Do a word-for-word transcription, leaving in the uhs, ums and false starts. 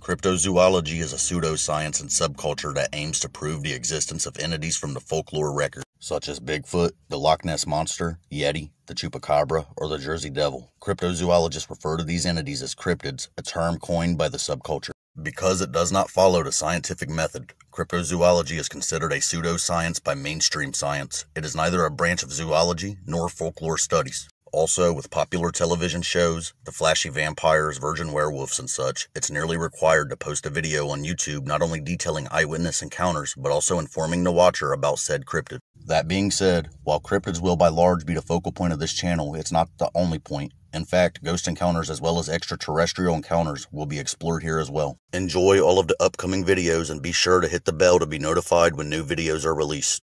Cryptozoology is a pseudoscience and subculture that aims to prove the existence of entities from the folklore record, such as Bigfoot, the Loch Ness Monster, Yeti, the Chupacabra, or the Jersey Devil. Cryptozoologists refer to these entities as cryptids, a term coined by the subculture. Because it does not follow the scientific method, cryptozoology is considered a pseudoscience by mainstream science. It is neither a branch of zoology nor folklore studies. Also, with popular television shows, the flashy vampires, virgin werewolves, and such, it's nearly required to post a video on YouTube not only detailing eyewitness encounters, but also informing the watcher about said cryptid. That being said, while cryptids will by large be the focal point of this channel, it's not the only point. In fact, ghost encounters as well as extraterrestrial encounters will be explored here as well. Enjoy all of the upcoming videos and be sure to hit the bell to be notified when new videos are released.